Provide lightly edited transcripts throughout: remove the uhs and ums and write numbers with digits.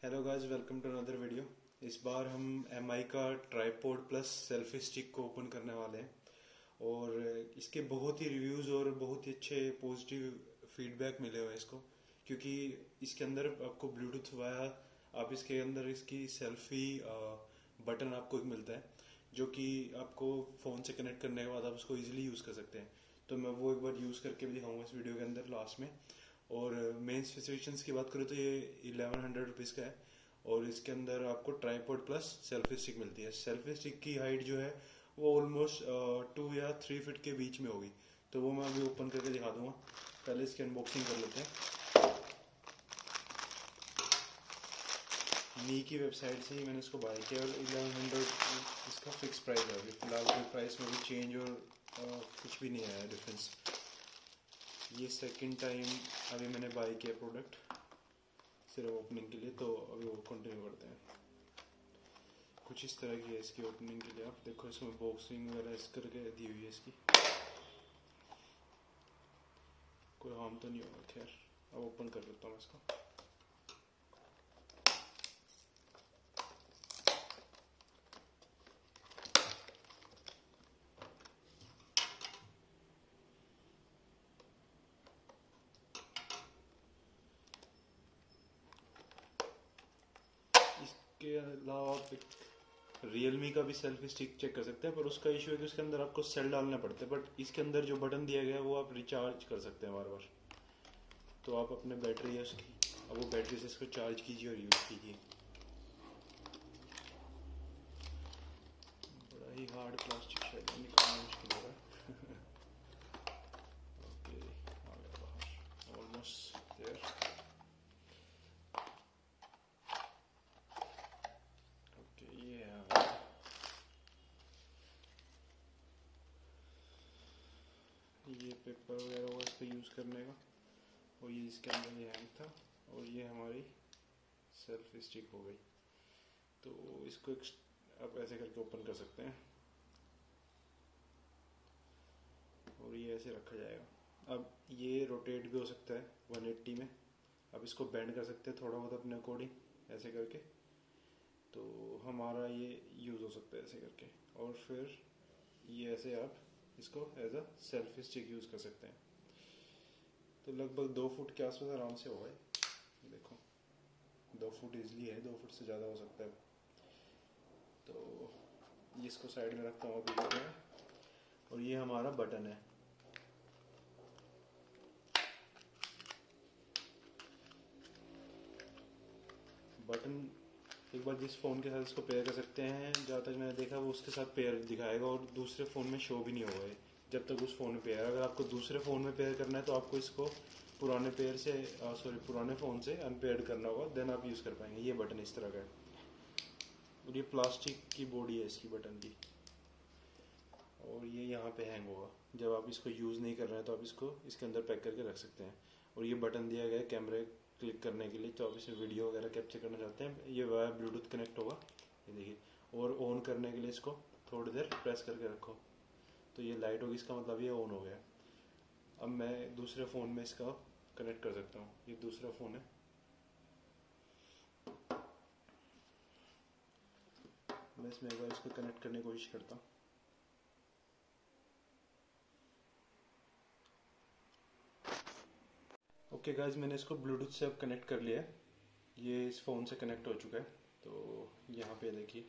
Hello guys, welcome to another video. इस बार हम MI का ट्राइपॉड प्लस सेल्फी स्टिक को ओपन करने वाले हैं और इसके बहुत ही रिव्यूज़ और बहुत ही अच्छे पॉजिटिव फीडबैक मिले हुए हैं इसको, क्योंकि इसके अंदर आपको ब्लूटूथ वाया आप इसके अंदर इसकी सेल्फी बटन आपको एक मिलता है जो कि आपको फ़ोन से कनेक्ट करने के बाद आप उसको ईजिली यूज़ कर सकते हैं। तो मैं वो एक बार यूज़ करके भी दिखाऊंगा इस वीडियो के अंदर लास्ट में। और मेन स्पेसिफिकेशंस की बात करूँ तो ये 1100 रुपीज़ का है और इसके अंदर आपको ट्राइपॉड प्लस सेल्फी स्टिक मिलती है। सेल्फी स्टिक की हाइट जो है वो ऑलमोस्ट 2 या 3 फीट के बीच में होगी, तो वो मैं अभी ओपन करके दिखा दूंगा। पहले इसकी अनबॉक्सिंग कर लेते हैं। मी की वेबसाइट से ही मैंने इसको बाय किया और 1100 इसका फिक्स प्राइस है। अभी फिलहाल कोई प्राइस में भी चेंज और कुछ भी नहीं आया डिफरेंस। ये सेकंड टाइम अभी मैंने बाय किया प्रोडक्ट सिर्फ ओपनिंग के लिए, तो अभी वो कंटिन्यू करते हैं। कुछ इस तरह की है इसकी ओपनिंग के लिए। आप देखो इसमें बॉक्सिंग वगैरह इस करके दी हुई है इसकी। कोई हार्म तो नहीं होगा। खैर अब ओपन कर लेता हूँ इसको। इसके अलावा आप रियलमी का भी सेल्फी स्टिक चेक कर सकते हैं, पर उसका इशू है कि उसके अंदर आपको सेल डालने पड़ते हैं। बट इसके अंदर जो बटन दिया गया है वो आप रिचार्ज कर सकते हैं बार बार। तो आप अपने बैटरी है उसकी, अब वो बैटरी से इसको चार्ज कीजिए और यूज़ कीजिए। बड़ा ही हार्ड प्लास्टिक शायद निकालना मुश्किल हो रहा है। ओके, आ गया बाहर, ऑलमोस्ट देयर। ओके, ये है ये पेपर वगैरह होगा इसको यूज़ करने का, और ये इसके अंदर ये हैंग था, और ये हमारी सेल्फी स्टिक हो गई। तो इसको आप ऐसे करके ओपन कर सकते हैं और ये ऐसे रखा जाएगा। अब ये रोटेट भी हो सकता है 180 में। अब इसको बेंड कर सकते हैं थोड़ा बहुत अपने अकॉर्डिंग ऐसे करके, तो हमारा ये यूज़ हो सकता है ऐसे करके। और फिर ये ऐसे आप इसको as a selfie stick use कर सकते हैं। तो लगभग 2 फुट के आसपास आराम से होगा। देखो 2 फुट ईजिली है, 2 फुट से ज़्यादा हो सकता है। तो ये इसको साइड में रखता हूँ अभी में। और ये हमारा बटन है। बटन एक बार जिस फ़ोन के साथ इसको पेयर कर सकते हैं, जहाँ तक मैंने देखा वो उसके साथ पेयर दिखाएगा और दूसरे फ़ोन में शो भी नहीं होगा जब तक उस फ़ोन में पेयर। अगर आपको दूसरे फ़ोन में पेयर करना है तो आपको इसको पुराने पुराने फ़ोन से अनपेयर्ड करना होगा, देन आप यूज़ कर पाएंगे। ये बटन इस तरह का है और ये प्लास्टिक की बॉडी है इसकी बटन की, और ये यहाँ पे हैंग होगा। जब आप इसको यूज़ नहीं कर रहे हैं तो आप इसको इसके अंदर पैक करके रख सकते हैं। और ये बटन दिया गया है कैमरे क्लिक करने के लिए, तो आप इसमें वीडियो वगैरह कैप्चर करना चाहते हैं, ये वाया ब्लूटूथ कनेक्ट होगा, ये देखिए। और ऑन करने के लिए इसको थोड़ी देर प्रेस करके रखो तो ये लाइट होगी, इसका मतलब ये ऑन हो गया। अब मैं दूसरे फ़ोन में इसका कनेक्ट कर सकता हूँ। ये दूसरा फ़ोन है, मैं इसमें एक बार इसको कनेक्ट करने की कोशिश करता हूँ। ओके गाइस, मैंने इसको ब्लूटूथ से अब कनेक्ट कर लिया है। ये इस फ़ोन से कनेक्ट हो चुका है। तो यहाँ पे देखिए,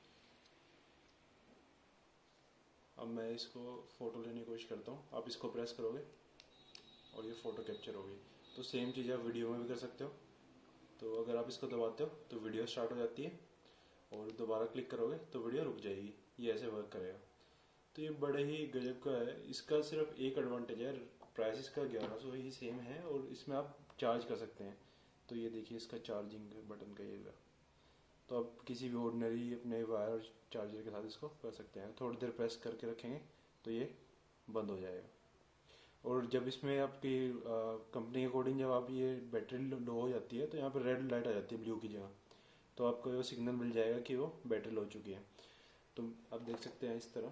अब मैं इसको फ़ोटो लेने की कोशिश करता हूँ। आप इसको प्रेस करोगे और ये फ़ोटो कैप्चर होगी। तो सेम चीज़ आप वीडियो में भी कर सकते हो। तो अगर आप इसको दबाते हो तो वीडियो स्टार्ट हो जाती है और दोबारा क्लिक करोगे तो वीडियो रुक जाएगी। ये ऐसे वर्क करेगा। तो ये बड़े ही गजब का है। इसका सिर्फ एक एडवांटेज है, प्राइस इसका 1100 ही सेम है और इसमें आप चार्ज कर सकते हैं। तो ये देखिए इसका चार्जिंग बटन का ये, तो आप किसी भी ऑर्डिनरी अपने वायर चार्जर के साथ इसको कर सकते हैं। थोड़ी देर प्रेस करके रखेंगे तो ये बंद हो जाएगा। और जब इसमें आपकी कंपनी के अकॉर्डिंग जब आप ये बैटरी लो हो जाती है तो यहाँ पर रेड लाइट आ जाती है ब्लू की जगह, तो आपको वो सिग्नल मिल जाएगा कि वो बैटरी लो हो चुकी है। तो आप देख सकते हैं इस तरह।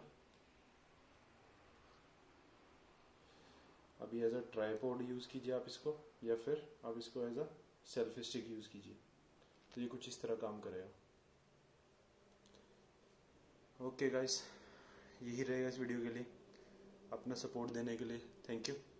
अभी एज अ ट्राइपॉड यूज़ कीजिए आप इसको, या फिर आप इसको as a selfie stick use कीजिए। तो ये कुछ इस तरह काम करेगा। ओके गाइस, यही रहेगा इस वीडियो के लिए। अपना सपोर्ट देने के लिए थैंक यू।